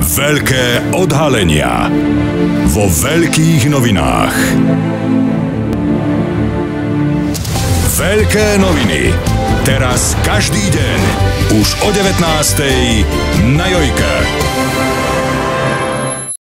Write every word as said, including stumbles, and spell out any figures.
Veľké odhalenia vo veľkých novinách. Veľké noviny. Teraz každý deň už o devätnástej na Jojke.